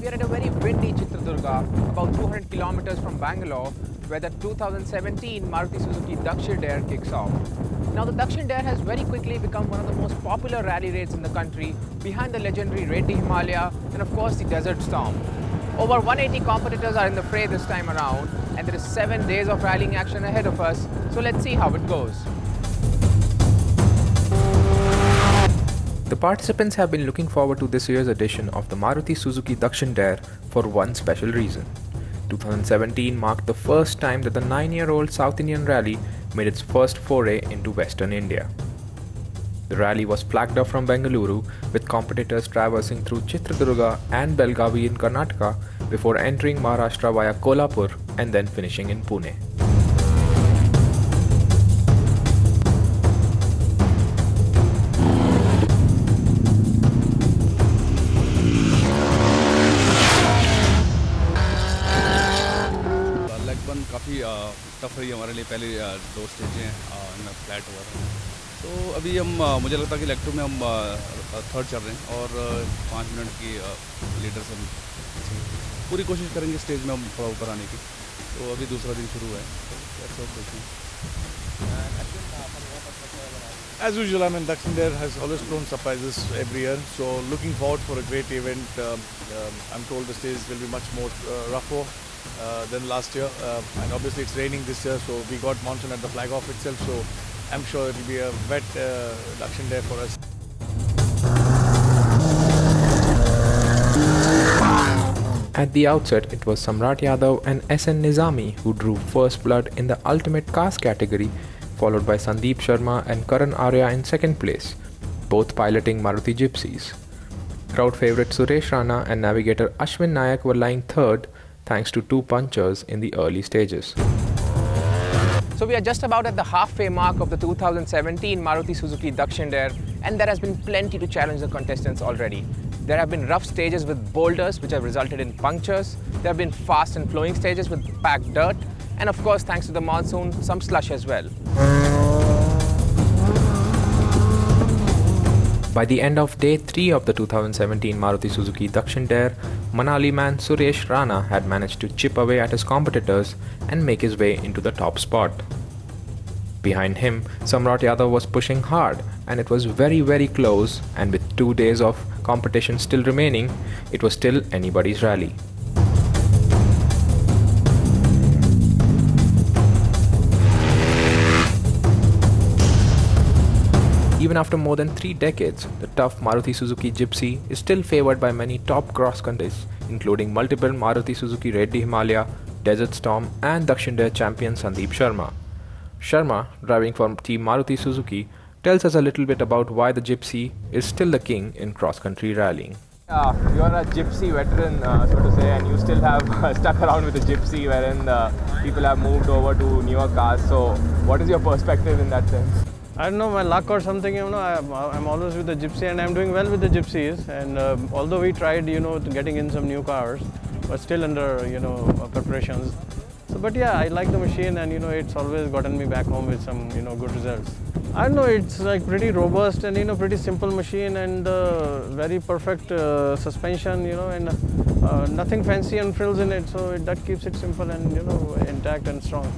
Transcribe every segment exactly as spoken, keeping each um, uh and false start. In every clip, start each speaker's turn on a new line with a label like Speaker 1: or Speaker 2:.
Speaker 1: are at a very windy Chitradurga, about two hundred kilometers from Bangalore, where the two thousand seventeen Maruti Suzuki Dakshin Dare kicks off. Now the Dakshin Dare has very quickly become one of the most popular rally raids in the country, behind the legendary Reddy Himalaya and of course the Desert Storm. Over one hundred eighty competitors are in the fray this time around, and there is seven days of rallying action ahead of us, so let's see how it goes.
Speaker 2: The participants have been looking forward to this year's edition of the Maruti Suzuki Dakshin Dare for one special reason. two thousand seventeen marked the first time that the nine-year-old South Indian rally made its first foray into Western India. The rally was flagged off from Bengaluru, with competitors traversing through Chitradurga and Belgavi in Karnataka before entering Maharashtra via Kolhapur and then finishing in Pune.
Speaker 3: काफ़ी tough रही हमारे लिए पहले दो स्टेजें flat हुआ था, तो अभी हम मुझे लगता है कि लेग टू में हम थर्ड चल रहे हैं और पाँच मिनट की लीडर से हम पूरी कोशिश करेंगे स्टेज में हम थोड़ा ऊपर आने की। तो अभी दूसरा दिन शुरू है,
Speaker 4: As usual, I mean, Dakshin Dare has always thrown surprises every year, so looking forward for a great event. Um, um, I'm told the stage will be much more uh, rougher uh, than last year, uh, and obviously it's raining this year, so we got monsoon at the flag off itself, so I'm sure it will be a wet uh, Dakshin Dare for us.
Speaker 2: At the outset, it was Samrat Yadav and S N Nizami who drew first blood in the ultimate cars category, followed by Sandeep Sharma and Karan Arya in second place, both piloting Maruti Gypsies. Crowd favourite Suresh Rana and navigator Ashwin Nayak were lying third thanks to two punchers in the early stages.
Speaker 1: So we are just about at the halfway mark of the two thousand seventeen Maruti Suzuki Dakshin Dare, and there has been plenty to challenge the contestants already. There have been rough stages with boulders which have resulted in punctures. There have been fast and flowing stages with packed dirt, and of course, thanks to the monsoon, some slush as well.
Speaker 2: By the end of day three of the two thousand seventeen Maruti Suzuki Dakshin Dare, Manali man Suresh Rana had managed to chip away at his competitors and make his way into the top spot. Behind him, Samrat Yadav was pushing hard, and it was very very close, and with two days of competition still remaining, it was still anybody's rally. Even after more than three decades, the tough Maruti Suzuki Gypsy is still favoured by many top cross-countries, including multiple Maruti Suzuki Reddy Himalaya, Desert Storm and Dakshin Dare champion Sandeep Sharma. Sharma, driving for Team Maruti Suzuki, tells us a little bit about why the Gypsy is still the king in cross-country rallying.
Speaker 1: Uh, you are a Gypsy veteran, uh, so to say, and you still have uh, stuck around with the Gypsy, wherein uh, people have moved over to newer cars. So what is your perspective in that sense?
Speaker 5: I don't know, my luck or something, you know, I'm, I'm always with the Gypsy and I'm doing well with the Gypsies, and um, although we tried, you know, getting in some new cars, but still under, you know, preparations. So, but yeah, I like the machine, and, you know, it's always gotten me back home with some, you know, good results. I don't know, it's like pretty robust and, you know, pretty simple machine, and uh, very perfect uh, suspension, you know, and uh, nothing fancy and frills in it, so it, that keeps it simple and, you know, intact and strong.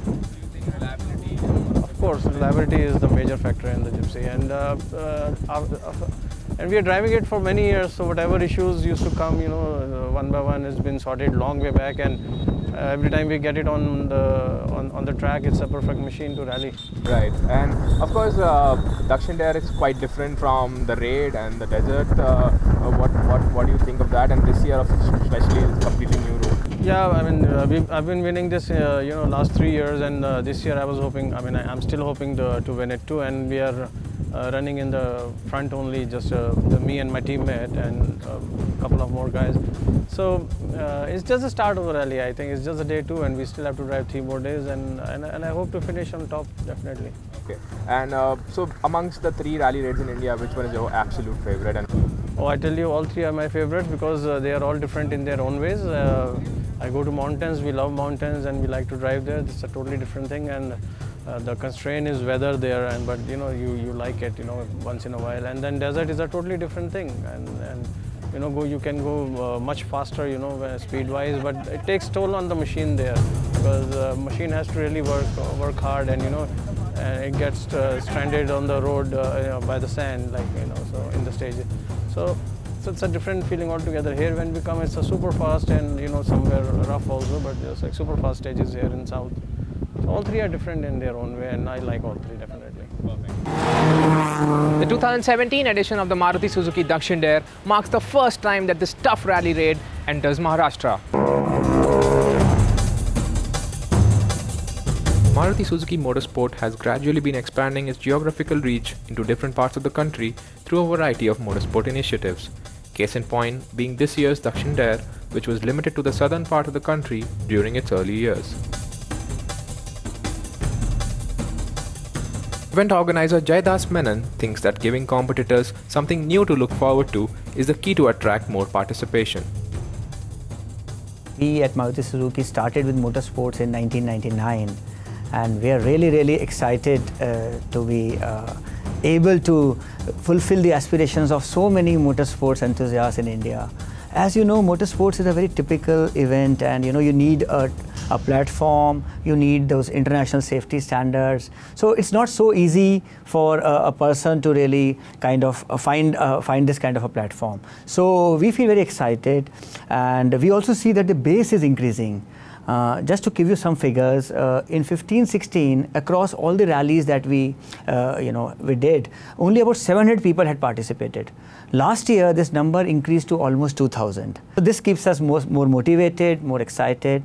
Speaker 5: Of course, reliability is the major factor in the Gypsy, and uh, uh, uh, and we are driving it for many years, so whatever issues used to come, you know, one by one has been sorted long way back, and uh, every time we get it on the on, on the track, it's a perfect machine to rally.
Speaker 1: Right, and of course, uh, Dakshin Dare is quite different from the Raid and the Desert. Uh, what what what do you think of that? And this year, especially, is a completely new route.
Speaker 5: Yeah, I mean, uh, we've, I've been winning this, uh, you know, last three years, and uh, this year I was hoping, I mean, I, I'm still hoping to, to win it too, and we are uh, running in the front only, just uh, the, me and my teammate and a couple of more guys. So uh, it's just the start of the rally, I think. It's just a day two, and we still have to drive three more days, and, and, and I hope to finish on top, definitely.
Speaker 1: Okay, and uh, so amongst the three rally raids in India, which one is your absolute favorite? And
Speaker 5: oh, I tell you, all three are my favorites because uh, they are all different in their own ways. Uh, I go to mountains, we love mountains and we like to drive there. It's a totally different thing, and uh, the constraint is weather there, and but you know, you, you like it, you know, once in a while. And then desert is a totally different thing, and, and you know, go, you can go uh, much faster, you know, speed-wise, but it takes toll on the machine there, because the machine has to really work work hard, and you know, and it gets uh, stranded on the road uh, you know, by the sand, like you know, so in the stage. So, so it's a different feeling altogether. Here, when we come, it's a super fast and you know somewhere rough also, but there's like super fast stages here in South. So all three are different in their own way, and I like all three definitely.
Speaker 1: The two thousand seventeen edition of the Maruti Suzuki Dakshin Dare marks the first time that this tough rally raid enters Maharashtra.
Speaker 2: Maruti Suzuki Motorsport has gradually been expanding its geographical reach into different parts of the country through a variety of motorsport initiatives. Case in point being this year's Dakshin Dare, which was limited to the southern part of the country during its early years. Event organizer Jaidas Menon thinks that giving competitors something new to look forward to is the key to attract more participation.
Speaker 6: We at Maruti Suzuki started with motorsports in nineteen ninety-nine, and we are really, really excited uh, to be uh, able to fulfill the aspirations of so many motorsports enthusiasts in India. As you know, motorsports is a very typical event, and you know you need a, a platform, you need those international safety standards. So it's not so easy for a, a person to really kind of uh, find uh, find this kind of a platform. So we feel very excited, and we also see that the base is increasing. Uh, just to give you some figures, uh, in fifteen sixteen, across all the rallies that we, uh, you know, we did, only about seven hundred people had participated. Last year, this number increased to almost two thousand. So this keeps us more, more motivated, more excited.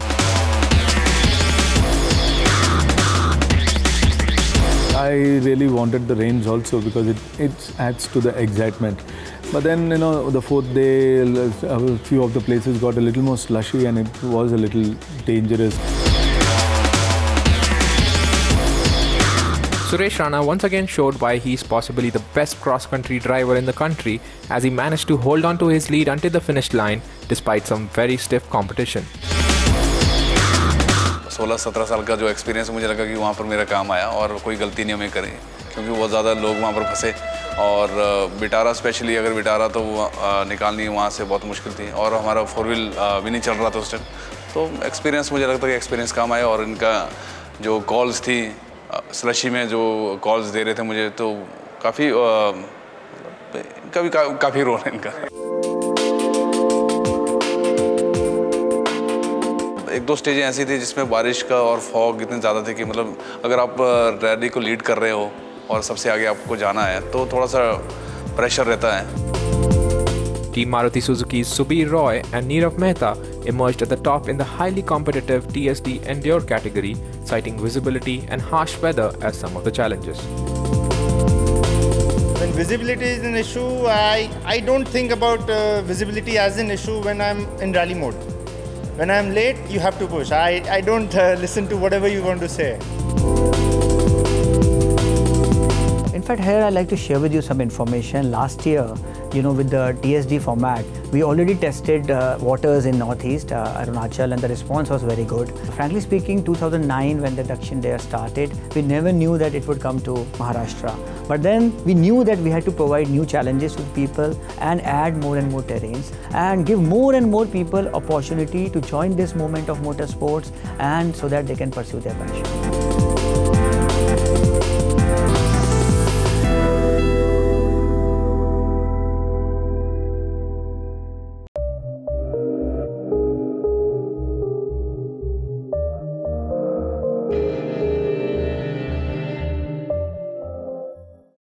Speaker 4: I really wanted the rains also because it, it adds to the excitement. But then, you know, the fourth day, a few of the places got a little more slushy and it was a little dangerous.
Speaker 2: Suresh Rana once again showed why he's possibly the best cross-country driver in the country, as he managed to hold on to his lead until the finish line despite some very stiff competition.
Speaker 3: सोलह सत्रह साल का जो experience मुझे लगा कि वहाँ पर मेरा काम आया और कोई गलती नहीं हमें करी, क्योंकि बहुत ज़्यादा लोग वहाँ पर फंसे और बिटारा स्पेशली अगर बिटारा तो निकालनी वहाँ से बहुत मुश्किल थी और हमारा फोर व्हील भी नहीं चल रहा था उस टाइम। तो एक्सपीरियंस मुझे लगता है कि एक्सपीरियंस काम आया और इनका जो कॉल्स थी स्लशी में जो कॉल्स दे रहे थे मुझे, तो काफ़ी इनका भी काफ़ी रोल है इनका। एक दो स्टेजें ऐसी थी जिसमें बारिश का और फॉग इतने ज़्यादा थे कि मतलब अगर आप रैली को लीड कर रहे हो और सबसे आगे आपको जाना है तो थोड़ा सा प्रेशर रहता है।
Speaker 2: Team Maruti Suzuki's Subir Roy and Nirav Mehta emerged at the top in the highly competitive T S D Endure category, citing visibility and harsh weather as some of the challenges.
Speaker 7: When visibility is an issue, I, I don't think about uh, visibility as an issue when I'm in rally mode. When I'm late, you have to push. I, I don't uh, listen to whatever you want to say.
Speaker 6: In fact, here I'd like to share with you some information. Last year, you know, with the T S D format, we already tested uh, waters in Northeast, uh, Arunachal, and the response was very good. Frankly speaking, two thousand nine, when the Dakshin Dare started, we never knew that it would come to Maharashtra. But then we knew that we had to provide new challenges to people and add more and more terrains and give more and more people opportunity to join this movement of motorsports, and so that they can pursue their passion.